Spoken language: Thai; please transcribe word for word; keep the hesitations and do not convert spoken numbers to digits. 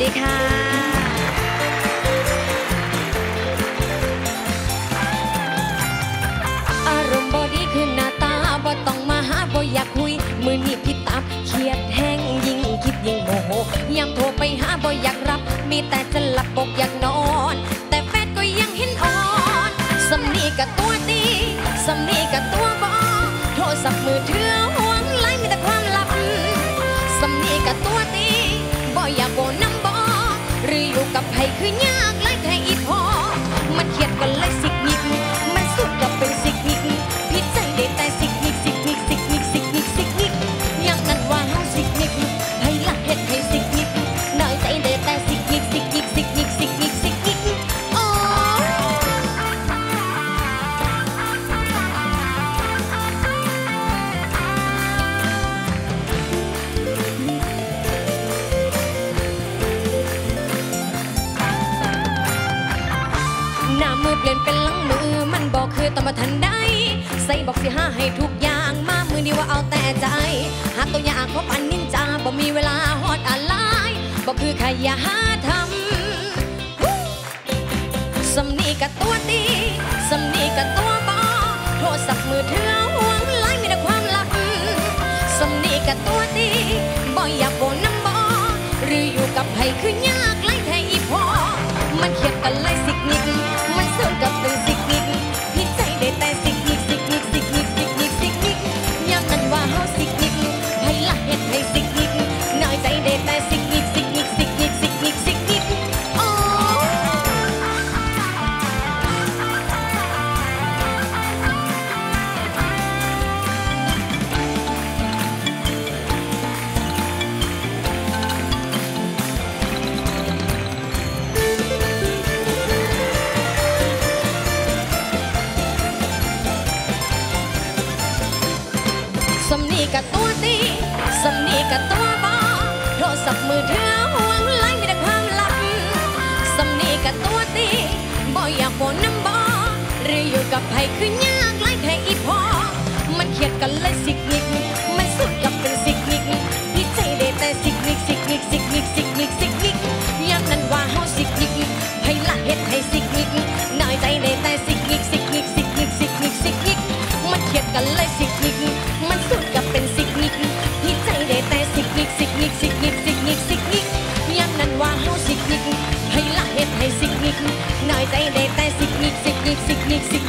ดีค่ะอารมณ์บอดีขึ้นหน้าตาบ่ต้องมาหาบ่อยากคุยมือนี่พี่ตับเครียดแห้งยิ่งคิดยิ่งโมโหยามโทรไปหาบ่อยากรับมีแต่จะหลับบอกอยากนอนแต่แฟนก็ยังเห็นอ่อนสำนีกับตัวตีสำนีกับตัวบอโทรศัพท์มือถือห่วงไล่มีแต่ความลับสำนีกับตัวตีบ่อยากโบน้ำบอหรืออยู่กับใครคือยากไล่แทงอีพอมันเครียดกันเลยสิกนิกมันสุดกับเป็นสิกนิกพิดใจได้แต่สิกนิกสิกนิกสิกนิกสิกนิกสิกนิกอย่างนั้นว่าเฮาสิกนิกให้ละเฮ็ดให้สิกนิกน้อยใจได้แต่สิกนิกสิกนิกสิกนิกสิกนิกสิกนิกโอ้หน้ามือเปลี่ยนเป็นหลังมือมันบอกคือต้องมาทันได้ใส่บอกสิห้าให้ทุกอย่างมามือนี้ว่าเอาแต่ใจหาตัวอย่างเพราะปันนินจาบ่มีเวลาฮอดอะไรบอกคือใครอย่าหาทำสำนีกับตัวตีสำนีกับตัวบอโทรศัพท์มือถือห่วงไล่มีแต่ความลับสำนีกับตัวตีบ่อยากโบน้ำบอหรืออยู่กับใครคือยากไล่แทงอีพอมันเครียดกันเลยสิกนิกมันเสื่อมกับเป็นสิกนิกพิดใจได้แต่สิกนิกสิกนิกสิกนิกสิกนิกสิกนิกอย่างนั้นว่าเฮาสิกนิกให้ละเฮ็ดให้สิกนิกน้อยใจได้แต่สิกนิกสิกนิกสิกนิกสิกนิกสิกนิกโอ้สำนีกับตัวตีสำนีกับตัวบอโทรศัพท์มือถือห่วงไล่มีแต่ความลับสำนีกับตัวตีบ่อยากโบน้ำบอหรืออยู่กับใครคือยากไล่แทงอีพอมันเครียดกันเลยสิกนิกมันสุดกับเป็นสิกนิกพิดใจได้แต่สิกนิกสิกนิกสิกนิกสิกนิกสิกนิกอย่างนั้นว่าเฮาสิกนิกให้ละเฮ็ดให้สิกนิกน้อยใจได้แต่สิกนิกสิกนิกสิกนิกสิกนิกสิกนิกมันเครียดกันเลยสิกนิกมันสุดกับเป็นสิกนิกพิดใจได้แต่สิกนิกสิกนิกสิกนิกสิกนิกสิกนิกอย่างนั้นว่าเฮาสิกนิกให้ละเฮ็ดให้สิกนิกน้อยใจได้แต่สิกนิกสิกนิกสิกนิกสิก